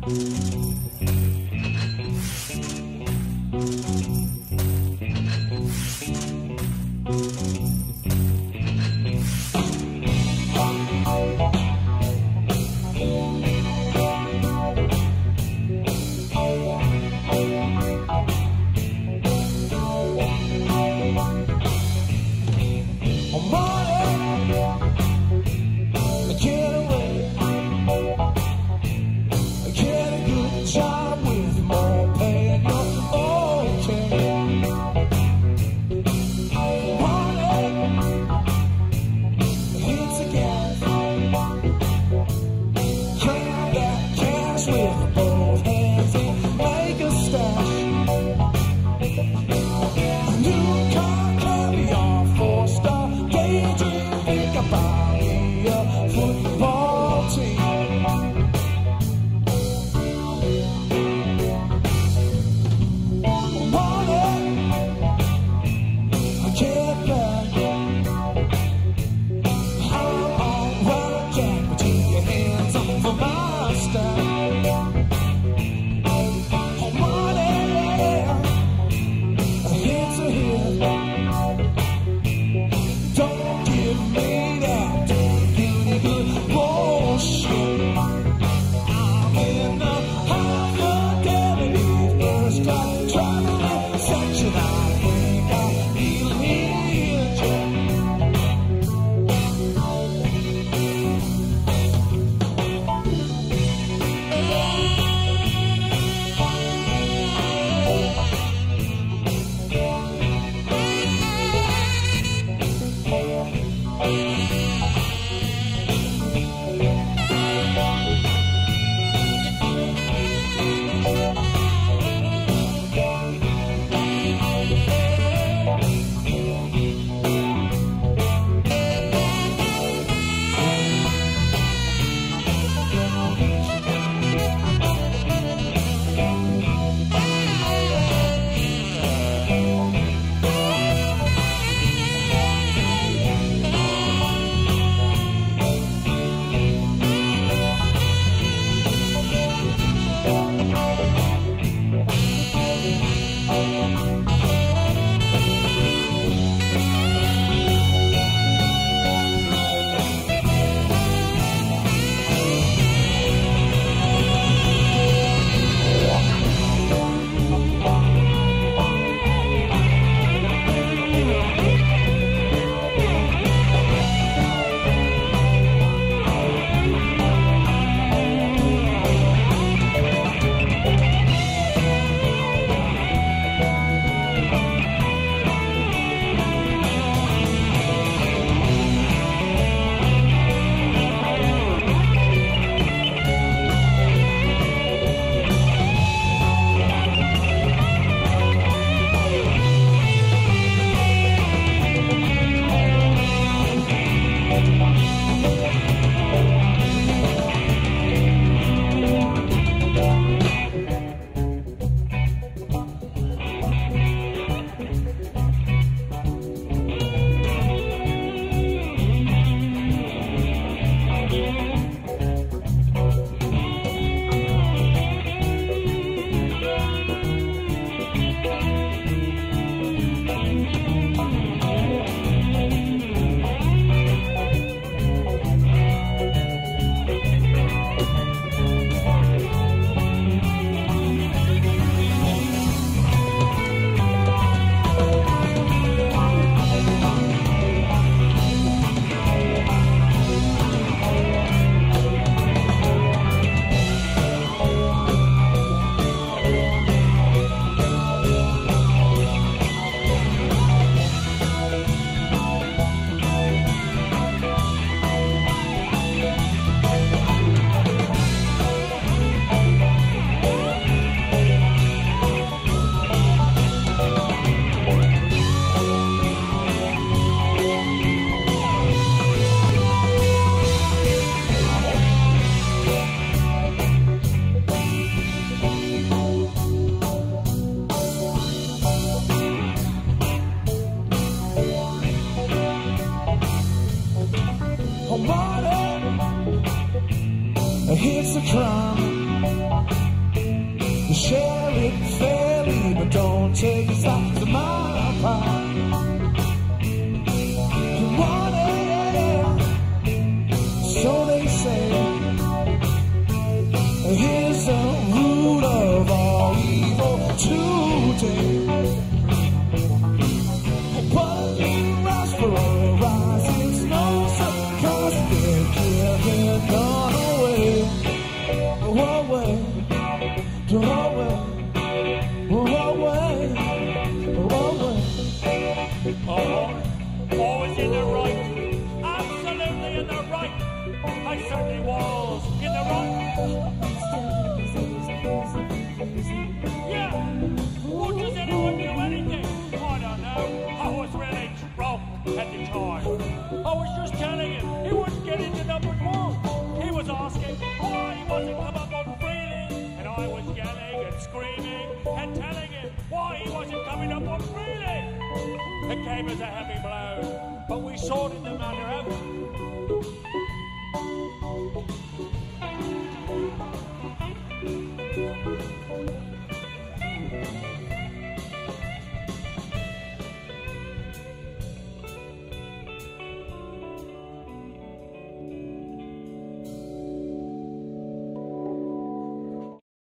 It's a crime. share it fairly, but don't take a slice of my pie. You want it, so they say. Here's the root of all evil today. What you ask for a rising snow, cause they're giving gone away. Away, away, away. I was in the right, absolutely in the right. I certainly was in the right. Yeah, well, does anyone do anything? I don't know. I was really drunk at the time. I was just telling him he wouldn't get into number 4. He was asking why he wasn't come up on freely, and I was yelling and screaming and telling him why he wasn't coming up on freely. It came as a heavy blow, but we sorted the matter out.